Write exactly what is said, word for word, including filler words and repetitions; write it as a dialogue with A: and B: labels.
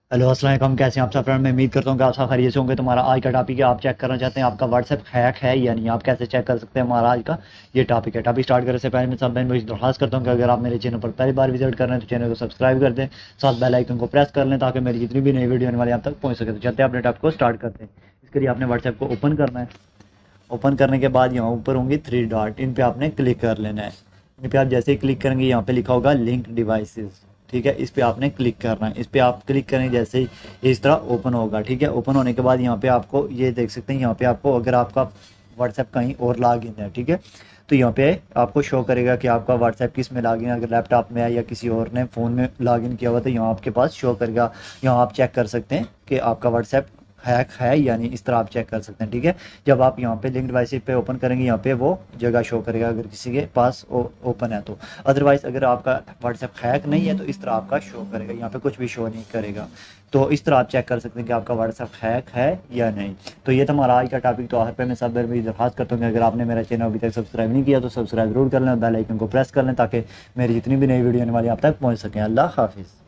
A: Hello अस्सलाम वालेकुम, कैसे हैं आप सब फ्रेंड। मैं उम्मीद करता हूँ कि आप सब खैरियत से होंगे। तुम्हारा आज का टॉपिक है, आप चेक करना चाहते हैं आपका व्हाट्सएप हैक है या नहीं, आप कैसे चेक कर सकते हैं। हमारा आज का ये टॉपिक है। टॉपिक स्टार्ट करने से पहले मैं सब बहन भाई दरख्वास्त करता हूँ कि अगर आप मेरे चैनल पर पहली बार विजिट कर रहे हैं तो चैनल को सब्सक्राइब कर दें, साथ बेल आइकन को प्रेस कर लें ताकि मेरी जितनी भी नई वीडियो आने वाली आप तक पहुँच सके। तो चलते हैं अपने टॉपिक को स्टार्ट करते हैं। इसके लिए आपने व्हाट्सएप को ओपन करना है। ओपन करने के बाद यहाँ ऊपर होंगे थ्री डॉट, इन पे आपने क्लिक कर लेना है। इन पे आप जैसे ही क्लिक करेंगे यहाँ पे लिखा होगा लिंक डिवाइसेस, ठीक है। इस पे आपने क्लिक करना है। इस पे आप क्लिक करेंगे जैसे ही इस तरह ओपन होगा, ठीक है। ओपन होने के बाद यहाँ पे आपको ये देख सकते हैं, यहाँ पे आपको अगर आपका व्हाट्सएप कहीं और लॉग इन है, ठीक है, तो यहाँ पे आपको शो करेगा कि आपका व्हाट्सएप किस में लॉग इन है। अगर लैपटॉप में है या किसी और ने फ़ोन में लॉग इन किया हुआ तो यहाँ आपके पास शो करेगा। यहाँ आप चेक कर सकते हैं कि आपका व्हाट्सएप हैक है यानी इस तरह आप चेक कर सकते हैं, ठीक है। जब आप यहाँ पे लिंक डिवाइस पे ओपन करेंगे यहाँ पे वो जगह शो करेगा अगर किसी के पास ओ, ओपन है तो। अदरवाइज अगर आपका व्हाट्सएप हैक नहीं है तो इस तरह आपका शो करेगा, यहाँ पे कुछ भी शो नहीं करेगा। तो इस तरह आप चेक कर सकते हैं कि आपका व्हाट्सएप हैक है या नहीं। तो ये तो हमारा आज का टॉपिक। तो आखिर पे मैं सब भी दरख्वास्त करता हूँ कि अगर आपने मेरा चैनल अभी तक सब्सक्राइब नहीं किया तो सब्सक्राइब जरूर कर लें, बेल आइकन को प्रेस कर लें ताकि मेरी जितनी भी नई वीडियो आने वाली आप तक पहुँच सकें। अल्लाह हाफिज़।